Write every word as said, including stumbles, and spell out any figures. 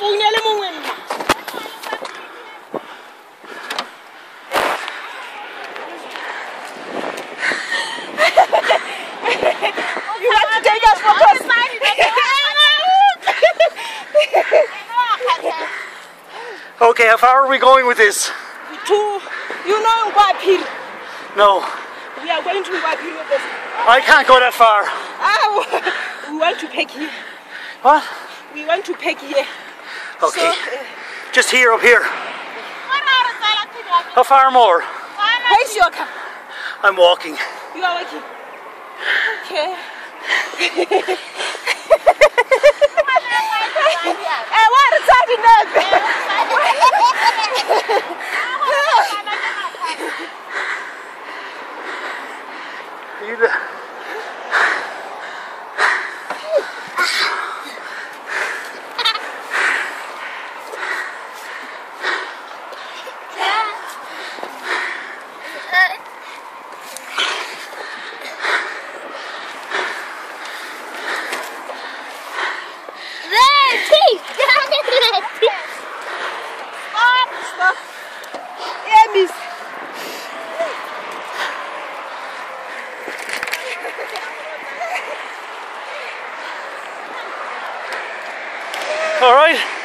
want to take us for us? Okay, how far are we going with this? To, you know, Wapil. No. We are going to Wapil with this. I can't go that far. Ah, we want to pick here. What? We want to pick here. Okay. So, uh, just here, up here. How far more? where's your car? I'm walking. You are walking. Okay. I want to talk to nothing. You the Stop. Yeah, miss. all right.